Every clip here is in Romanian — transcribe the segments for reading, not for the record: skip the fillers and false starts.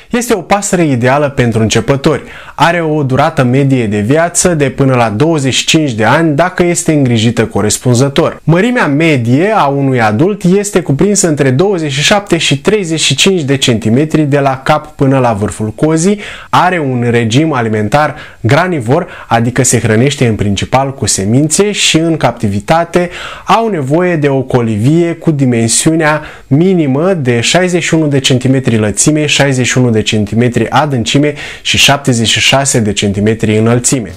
Este o pasăre ideală pentru începători. Are o durată medie de viață de până la 25 de ani dacă este îngrijită corespunzător. Mărimea medie a unui adult este cuprinsă între 27 și 35 de centimetri de la cap până la vârful cozii, are un regim alimentar granivor, adică se hrănește în principal cu semințe și în captivitate au nevoie de o colivie cu dimensiunea minimă de 61 de centimetri lățime, 61 de centimetri adâncime și 76 de centimetri înălțime.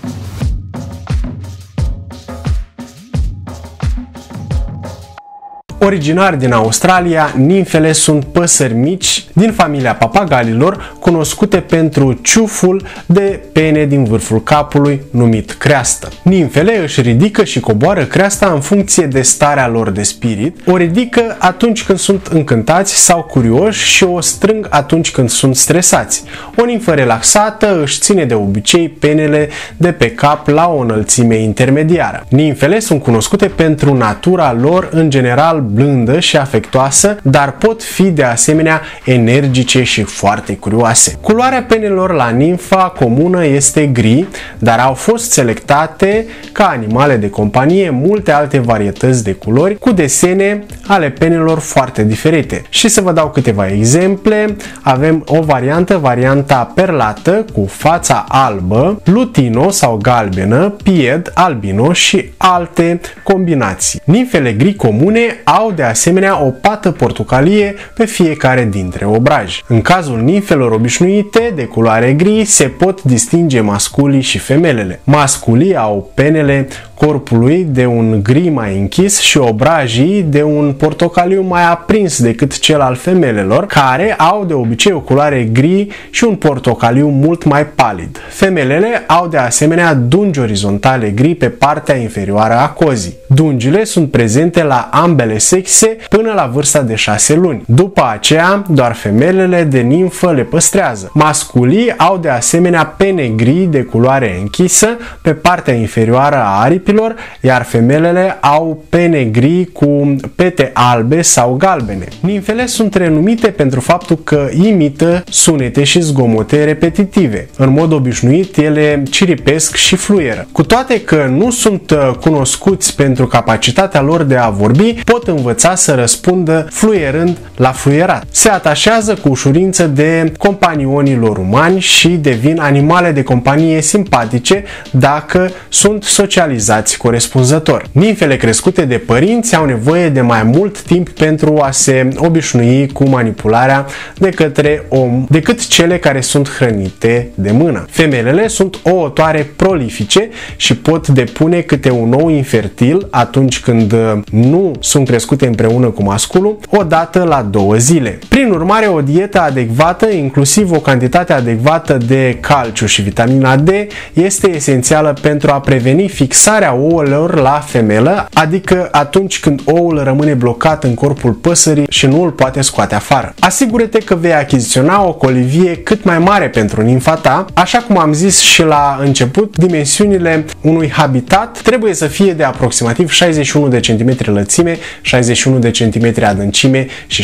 Originar din Australia, nimfele sunt păsări mici din familia papagalilor, cunoscute pentru ciuful de pene din vârful capului, numit creastă. Nimfele își ridică și coboară creasta în funcție de starea lor de spirit, o ridică atunci când sunt încântați sau curioși și o strâng atunci când sunt stresați. O nimfă relaxată își ține de obicei penele de pe cap la o înălțime intermediară. Nimfele sunt cunoscute pentru natura lor în general blândă și afectoasă, dar pot fi de asemenea energice și foarte curioase. Culoarea penelor la nimfa comună este gri, dar au fost selectate ca animale de companie multe alte varietăți de culori cu desene ale penelor foarte diferite. Și să vă dau câteva exemple, avem o varianta perlată cu fața albă, lutino sau galbenă, pied, albino și alte combinații. Nimfele gri comune au de asemenea o pată portocalie pe fiecare dintre obraji. În cazul nimfelor obișnuite de culoare gri se pot distinge masculii și femelele. Masculii au penele corpului de un gri mai închis și obrajii de un portocaliu mai aprins decât cel al femelelor, care au de obicei o culoare gri și un portocaliu mult mai palid. Femelele au de asemenea dungi orizontale gri pe partea inferioară a cozii. Dungile sunt prezente la ambele sexe până la vârsta de 6 luni. După aceea, doar femelele de nimfă le păstrează. Masculii au de asemenea pene gri de culoare închisă pe partea inferioară a aripilor, iar femelele au pene gri cu pete albe sau galbene. Nimfele sunt renumite pentru faptul că imită sunete și zgomote repetitive. În mod obișnuit, ele ciripesc și fluieră. Cu toate că nu sunt cunoscuți pentru capacitatea lor de a vorbi, pot învăța să răspundă fluierând la fluierat. Se atașează cu ușurință de companionii lor umani și devin animale de companie simpatice dacă sunt socializați corespunzător. Nimfele crescute de părinți au nevoie de mai mult timp pentru a se obișnui cu manipularea de către om decât cele care sunt hrănite de mână. Femelele sunt ouătoare prolifice și pot depune câte un ou infertil atunci când nu sunt crescute împreună cu masculul, o dată la 2 zile. Prin urmare, o dietă adecvată, inclusiv o cantitate adecvată de calciu și vitamina D, este esențială pentru a preveni fixarea ouălor la femelă, adică atunci când oul rămâne blocat în corpul păsării și nu îl poate scoate afară. Asigură-te că vei achiziționa o colivie cât mai mare pentru nimfa ta. Așa cum am zis și la început, dimensiunile unui habitat trebuie să fie de aproximativ 61 de centimetri lățime, 61 de centimetri adâncime și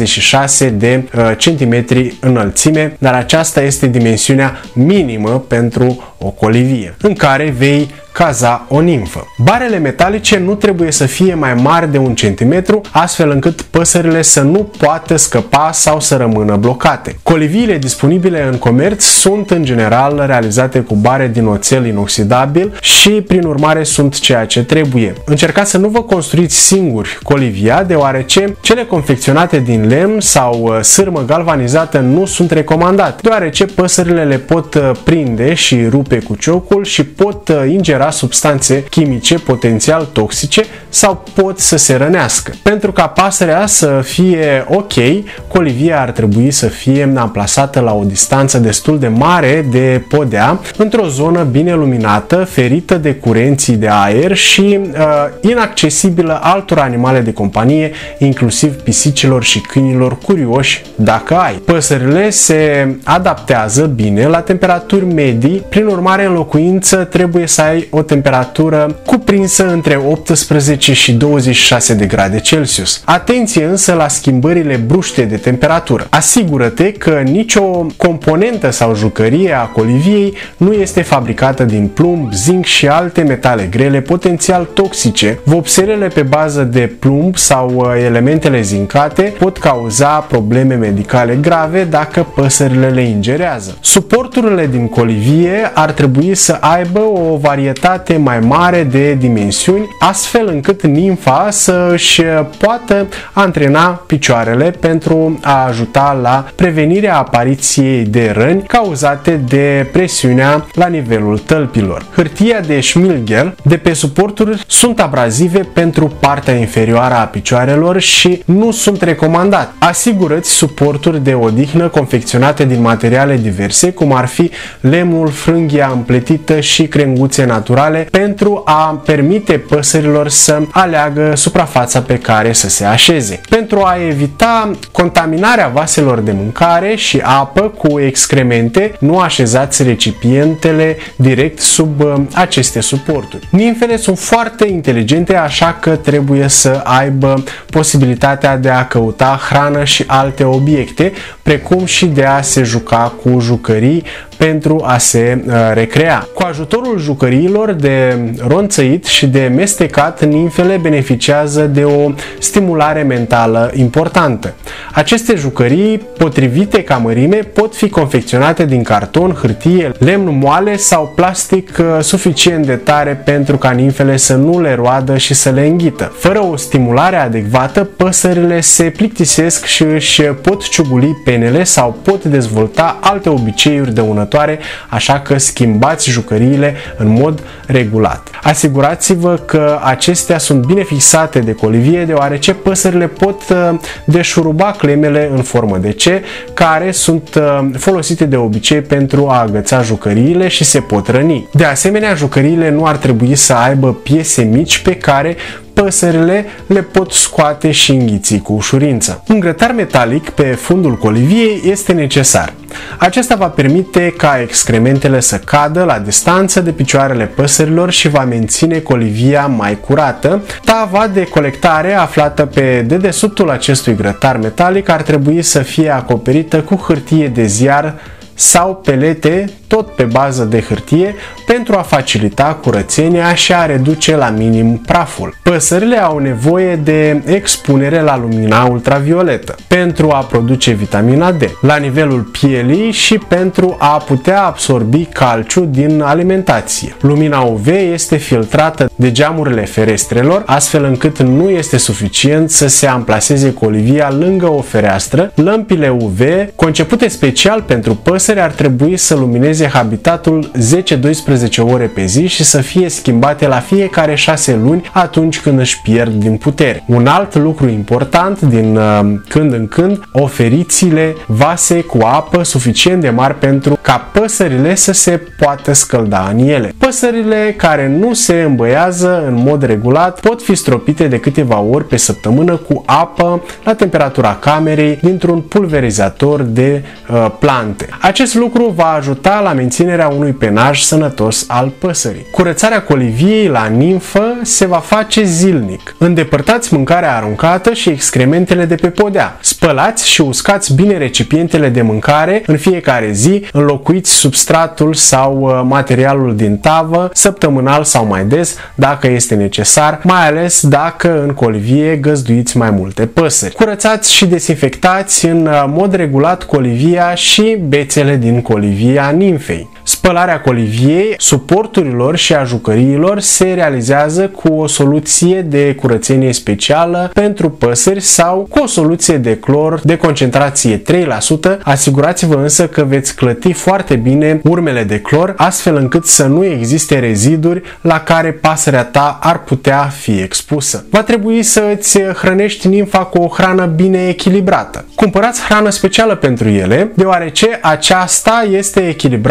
76 de centimetri înălțime, dar aceasta este dimensiunea minimă pentru o colivie în care vei caza o nimfă. Barele metalice nu trebuie să fie mai mari de 1 centimetru, astfel încât păsările să nu poată scăpa sau să rămână blocate. Coliviile disponibile în comerț sunt în general realizate cu bare din oțel inoxidabil și prin urmare sunt ceea ce trebuie. Încercați să nu vă construiți singuri colivia, deoarece cele confecționate din lemn sau sârmă galvanizată nu sunt recomandate, deoarece păsările le pot prinde și rupe cu ciocul și pot ingera substanțe chimice potențial toxice sau pot să se rănească. Pentru ca pasărea să fie ok, colivia ar trebui să fie amplasată la o distanță destul de mare de podea, într-o zonă bine luminată, ferită de curenții de aer și inaccesibilă altor animale de companie, inclusiv pisicilor și câinilor curioși dacă ai. Păsările se adaptează bine la temperaturi medii, prin urmare în locuință trebuie să ai o temperatură cuprinsă între 18 și 26 de grade Celsius. Atenție însă la schimbările bruște de temperatură. Asigură-te că nicio componentă sau jucărie a coliviei nu este fabricată din plumb, zinc și alte metale grele potențial toxice. Vopselele pe bază de plumb sau elementele zincate pot cauza probleme medicale grave dacă păsările le ingerează. Suporturile din colivie ar trebui să aibă o varietate mai mare de dimensiuni, astfel încât nimfa să își poată antrena picioarele pentru a ajuta la prevenirea apariției de răni cauzate de presiunea la nivelul tălpilor. Hârtia de șmilghel de pe suporturi sunt abrazive pentru partea inferioară a picioarelor și nu sunt recomandate. Asigură-ți suporturi de odihnă confecționate din materiale diverse, cum ar fi lemnul, frânghia împletită și crenguțe naturale, pentru a permite păsărilor să aleagă suprafața pe care să se așeze. Pentru a evita contaminarea vaselor de mâncare și apă cu excremente, nu așezați recipientele direct sub aceste suporturi. Nimfele sunt foarte inteligente, așa că trebuie să aibă posibilitatea de a căuta hrană și alte obiecte, precum și de a se juca cu jucării pentru a se recrea. Cu ajutorul jucăriilor de ronțăit și de mestecat, nimfele beneficiază de o stimulare mentală importantă. Aceste jucării, potrivite ca mărime, pot fi confecționate din carton, hârtie, lemn moale sau plastic suficient de tare pentru ca nimfele să nu le roadă și să le înghită. Fără o stimulare adecvată, păsările se plictisesc și își pot ciuguli penele sau pot dezvolta alte obiceiuri dăunătoare, așa că schimbați jucăriile în mod regulat. Asigurați-vă că acestea sunt bine fixate de colivie, deoarece păsările pot deșuruba clemele în formă de C, care sunt folosite de obicei pentru a agăța jucăriile și se pot răni. De asemenea, jucăriile nu ar trebui să aibă piese mici pe care păsările le pot scoate și înghiți cu ușurință. Un grătar metalic pe fundul coliviei este necesar. Acesta va permite ca excrementele să cadă la distanță de picioarele păsărilor și va menține colivia mai curată. Tava de colectare aflată pe dedesubtul acestui grătar metalic ar trebui să fie acoperită cu hârtie de ziar sau pelete, tot pe bază de hârtie, pentru a facilita curățenia și a reduce la minim praful. Păsările au nevoie de expunere la lumina ultravioletă pentru a produce vitamina D la nivelul pielii și pentru a putea absorbi calciu din alimentație. Lumina UV este filtrată de geamurile ferestrelor, astfel încât nu este suficient să se amplaseze colivia lângă o fereastră. Lămpile UV, concepute special pentru păsări, ar trebui să lumineze habitatul 10-12 ore pe zi și să fie schimbate la fiecare 6 luni atunci când își pierd din putere. Un alt lucru important, din când în când, oferiți-le vase cu apă suficient de mari pentru ca păsările să se poată scălda în ele. Păsările care nu se îmbăiază în mod regulat pot fi stropite de câteva ori pe săptămână cu apă la temperatura camerei dintr-un pulverizator de plante. Acest lucru va ajuta la menținerea unui penaj sănătos al păsării. Curățarea coliviei la nimfă se va face zilnic. Îndepărtați mâncarea aruncată și excrementele de pe podea. Spălați și uscați bine recipientele de mâncare în fiecare zi, înlocuiți substratul sau materialul din tavă săptămânal sau mai des dacă este necesar, mai ales dacă în colivie găzduiți mai multe păsări. Curățați și dezinfectați în mod regulat colivia și bețele din colivia nimfei. Spălarea coliviei, suporturilor și a jucăriilor se realizează cu o soluție de curățenie specială pentru păsări sau cu o soluție de clor de concentrație 3%. Asigurați-vă însă că veți clăti foarte bine urmele de clor, astfel încât să nu existe reziduri la care pasărea ta ar putea fi expusă. Va trebui să îți hrănești nimfa cu o hrană bine echilibrată. Cumpărați hrană specială pentru ele, deoarece aceasta este echilibrată din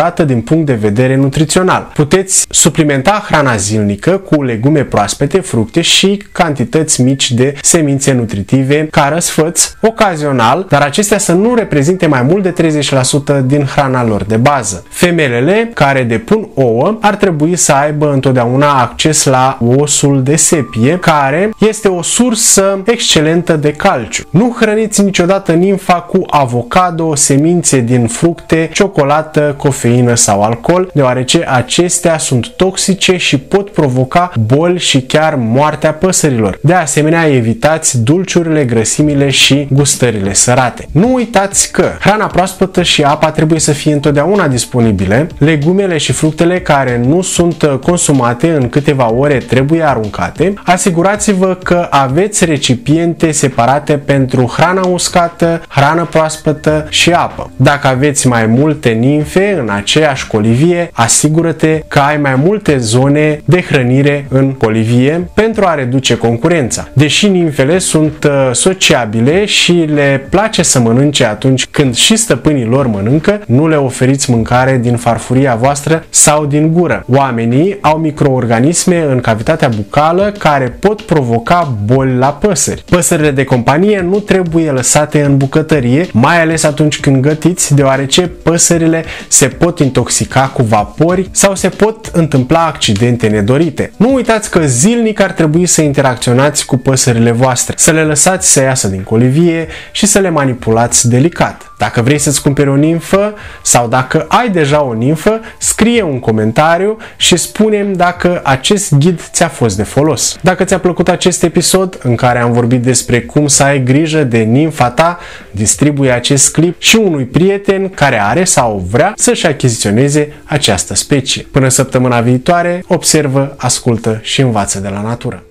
punct de vedere nutrițional. Puteți suplimenta hrana zilnică cu legume proaspete, fructe și cantități mici de semințe nutritive ca răsfăț, ocazional, dar acestea să nu reprezinte mai mult de 30% din hrana lor de bază. Femelele care depun ouă ar trebui să aibă întotdeauna acces la osul de sepie, care este o sursă excelentă de calciu. Nu hrăniți niciodată nimfa cu avocado, semințe din fructe, ciocolată, cofeină sau alcool, deoarece acestea sunt toxice și pot provoca boli și chiar moartea păsărilor. De asemenea, evitați dulciurile, grăsimile și gustările sărate. Nu uitați că hrana proaspătă și apa trebuie să fie întotdeauna disponibile. Legumele și fructele care nu sunt consumate în câteva ore trebuie aruncate. Asigurați-vă că aveți recipiente separate pentru hrana uscată, hrană proaspătă și apă. Dacă aveți mai multe nimfe în aceeași colivie, asigură-te că ai mai multe zone de hrănire în colivie pentru a reduce concurența. Deși nimfele sunt sociabile și le place să mănânce atunci când și stăpânii lor mănâncă, nu le oferiți mâncare din farfuria voastră sau din gură. Oamenii au microorganisme în cavitatea bucală care pot provoca boli la păsări. Păsările de companie nu trebuie lăsate în bucătărie, mai ales atunci când gătiți, deoarece păsările se pot intoxica cu vapori sau se pot întâmpla accidente nedorite. Nu uitați că zilnic ar trebui să interacționați cu păsările voastre, să le lăsați să iasă din colivie și să le manipulați delicat. Dacă vrei să-ți cumperi o nimfă sau dacă ai deja o nimfă, scrie un comentariu și spune-mi dacă acest ghid ți-a fost de folos. Dacă ți-a plăcut acest episod în care am vorbit despre cum să ai grijă de nimfa ta, distribuie acest clip și unui prieten care are sau vrea să-și achiziționeze această specie. Până săptămâna viitoare, observă, ascultă și învață de la natură.